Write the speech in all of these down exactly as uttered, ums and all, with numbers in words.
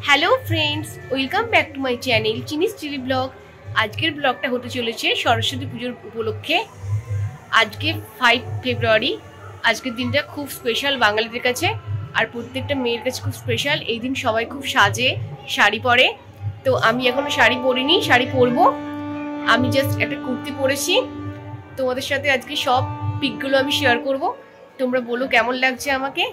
Hello friends, welcome back to my channel चिनिस चिली blog. आजकेर ब्लगटा होते चलेছে सरस्वती पुजोर उपलक्षे। आज के फाइव फेब्रुआरी। आजकेर दिनटा खूब स्पेशल बांगालीदेर काछे और प्रत्येकटा मेयेर काछे खूब स्पेशल। एई दिन सबाई खूब साजे, शाड़ी परे। तो आमी एखोनो शाड़ी परिनी, शाड़ी परबो। आमी जस्ट एकटा कुर्ती परेছি। তোমাদের সাথে আজকে সব পিকগুলো আমি শেয়ার করব। তোমরা বলো কেমন লাগছে আমাকে।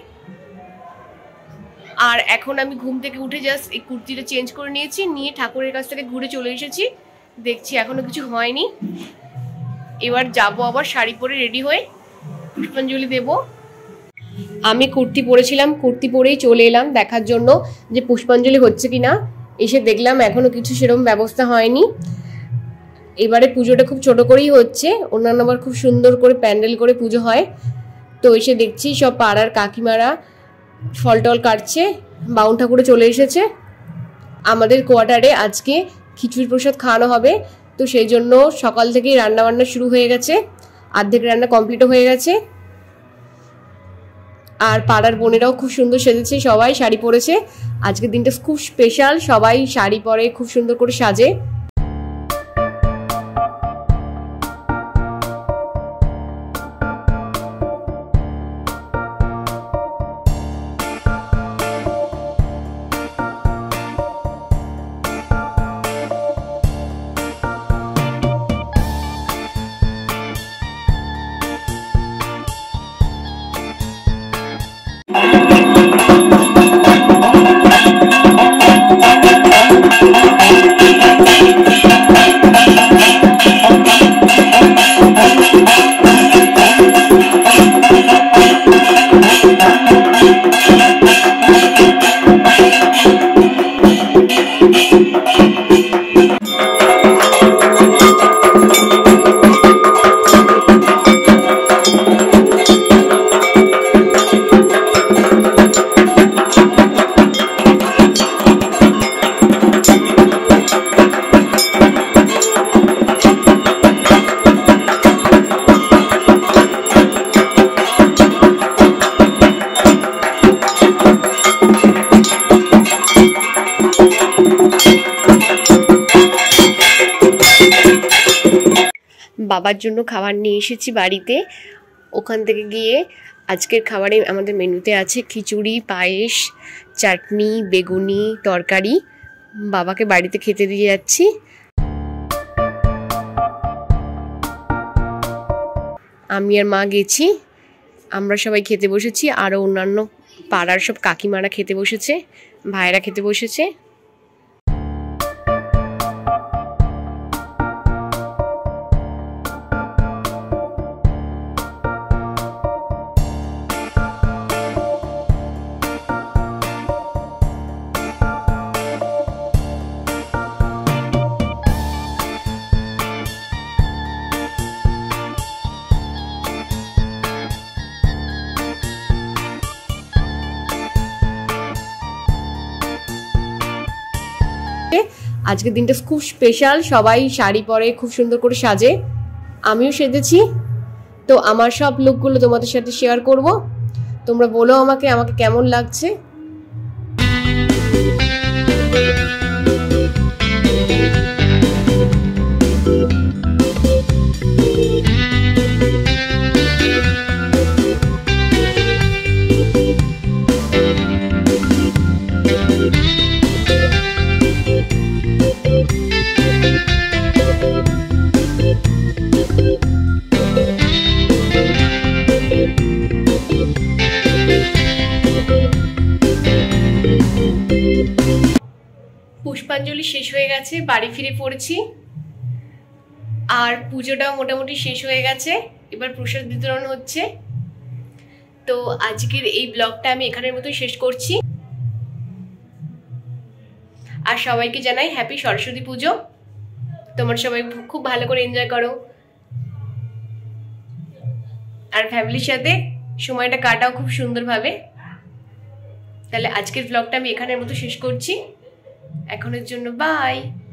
আর এখন আমি ঘুম থেকে উঠে জাস্ট এই কুর্তিটা চেঞ্জ করে নিয়েছি, নিয়ে ঠাকুরের কাছ থেকে ঘুরে চলে এসেছি। দেখছি এখনো কিছু হয়নি। এবার যাব আবার শাড়ি পরে রেডি হয়ে পুষ্পাঞ্জলি দেব। আমি কুর্তি পরেছিলাম, কুর্তি পরেই চলে এলাম দেখার জন্য যে পুষ্পাঞ্জলি হচ্ছে কিনা। এসে দেখলাম এখনো কিছু সেরকম ব্যবস্থা হয়নি। এবারে পুজোটা খুব ছোট করেই হচ্ছে, অন্যান্য আবার খুব সুন্দর করে প্যান্ডেল করে পুজো হয়। তো এসে দেখছি সব পাড়ার কাকিমারা ফল টল কাটছে, বাউন ঠাকুরে চলে এসেছে। আমাদের কোয়ার্টারে আজকে খিচুড়ি প্রসাদ খাওয়ানো হবে, তো সেই জন্য সকাল থেকেই রান্না বান্না শুরু হয়ে গেছে, অর্ধেক রান্না কমপ্লিটও হয়ে গেছে। আর পাড়ার বোনেরাও খুব সুন্দর সেজেছে, সবাই শাড়ি পরেছে। আজকের দিনটা খুব স্পেশাল, সবাই শাড়ি পরে খুব সুন্দর করে সাজে। বাবার জন্য খাবার নিয়ে এসেছি বাড়িতে। ওখান থেকে গিয়ে আজকের খাবারে আমাদের মেনুতে আছে খিচুড়ি, পায়েস, চাটনি, বেগুনি, তরকারি। বাবাকে বাড়িতে খেতে দিয়ে যাচ্ছি। আমি আর মা গেছি, আমরা সবাই খেতে বসেছি। আরও অন্যান্য পাড়ার সব কাকিমারা খেতে বসেছে, ভাইরা খেতে বসেছে। আজকের দিনটা খুব স্পেশাল, সবাই শাড়ি পরে খুব সুন্দর করে সাজে। আমিও সেজেছি। তো আমার সব লুকগুলো তোমাদের সাথে শেয়ার করব। তোমরা বলো আমাকে আমাকে কেমন লাগছে। পুষ্পাঞ্জলি শেষ হয়ে গেছে, বাড়ি ফিরে পড়েছি। আর পুজোটাও মোটামুটি শেষ হয়ে গেছে, এবার প্রসাদ বিতরণ হচ্ছে। তো আজকের এই ব্লগটা আমি এখানের মতোই শেষ করছি। আর সবাইকে জানাই হ্যাপি সরস্বতী পুজো। তোমরা সবাই খুব ভালো করে এনজয় করো আর ফ্যামিলির সাথে সময়টা কাটাও খুব সুন্দরভাবে। তাহলে আজকের ব্লগটা আমি এখানের মতো শেষ করছি। এখনের জন্য বাই।